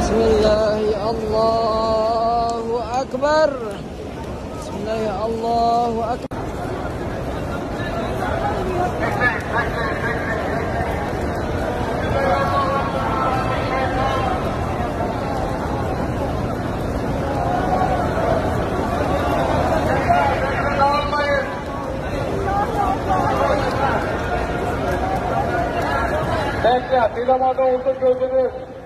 Bismillah, Allahu Akbar. Bismillah, Allahu Akbar. Bekle, bir zamanda olsun gözünüz.